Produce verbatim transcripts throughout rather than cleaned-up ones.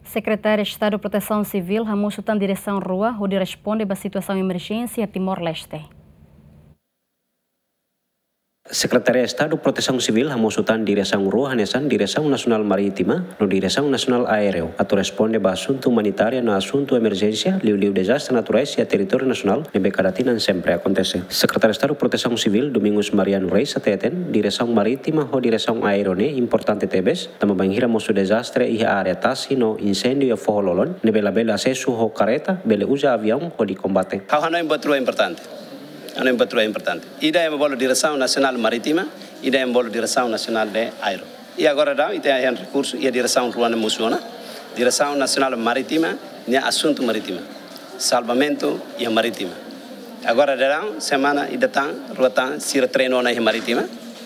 Secretário de Estado de Proteção Civil, Ramos Sultan Direção Rua, onde responde à situação de emergência Timor-Leste. Secretaria Estado Proteção Civil Hamusutan Direção Rua Hanesan Direção Nasional Maritima no Direção Nasional Aéreo atau responde ba assunto humanitário no assunto emergência liu-liu desastre naturais e a território nacional de Becaratina sempre acontece. Secretário Estado Proteção Civil Domingos Mariano Reis ateten Direção Maritima ho Direção Aéreo ne importante tebes tama banghira mosu desastre e área tasi no incêndio e fogo lolon ne bela-bela acesso ho careta bele usa avião ho di combate. Hal hana betul importante. Ano betul importante. Ida yang bolo Direção Nacional Maritima, ida yang bolo Direção Nacional de Aero. E agora dá, ida yang recurso e a Direção Ruana Musuona, Direção Nacional Maritima, ne assunto marítimo, salvamento e a marítima. Agora dá, semana ida tan, ruatan, sira treino na marítima.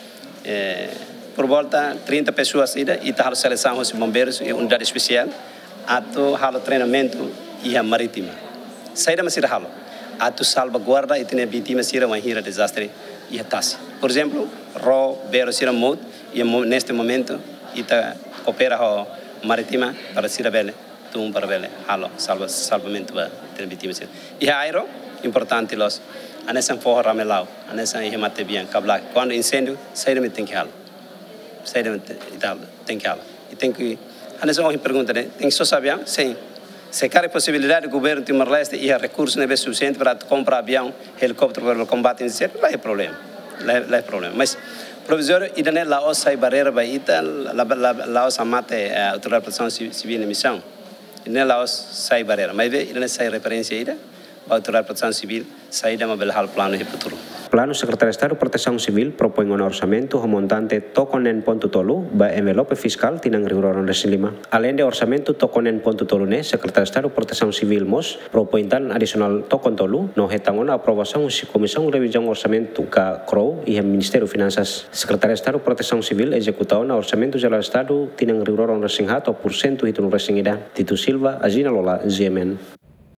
Eh, por volta trinta pessoas ida e tá seleção os bombeiros e unidade especial, ato halo treinamento e a marítima. Saída masih halo. Atu salvaguarda e tem vítima sira uma hira desastre e atasi. Por exemplo, ro bero sira mod e neste momento ita opera ho maritima para sira bele, tum para bele, halo salva salvamento ba tem vítima sira. E aero importante los anesan forro ramelau, anesan e mate bien cabla. Quando incêndio, saída me tem que halo. Saída me tem que halo. E tem que anesan uma pergunta, né? Tem que só saber, sim. Se há possibilidade do governo de Timor-Leste e recursos não é suficiente para comprar avião, helicóptero para o combate incêndio, lá é problema, lá é problema. Mas provisório ainda não é lá os sai barreira baita, lá os amate a autoridade de proteção civil em missão, ainda não é lá os sai barreira, mas ainda não sai referência ainda, a autoridade de proteção civil sai da mobile hal plano de futuro. Plano Secretario de Estado Proteção Civil propõe um orçamento montante tokonen ponto tolu ba envelope fiscal tinang riuroron resin lima. Além de orçamento tokonen ponto tolu ne, Secretario de Estado Proteção Civil mos propõe tan adicional tokon tolu no retangon a aprovação de Comissão Revisão Orçamento ka C R O W e Ministério Finanças. Secretario de Estado Proteção Civil executau na orçamento geral Estado tinang riuroron resin hato por cento hitun resin ida. Tito Silva, Agina Lola, G M N.